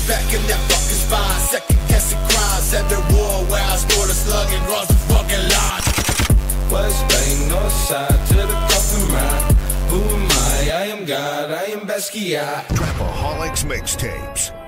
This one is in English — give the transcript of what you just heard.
back in that fucking spine. Second guessing crimes, every war where I scored a slug and crossed the fucking line. West Bank, north side, to the coffin ride. Who am I? I am God, I am Basquiat. Trapaholics Mixtapes.